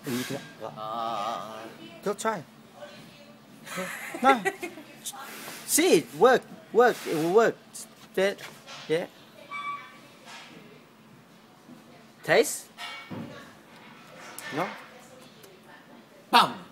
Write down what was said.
and you can. Go try. Yeah. No. See it work. It will work. That. Yeah. Taste. No. Bam.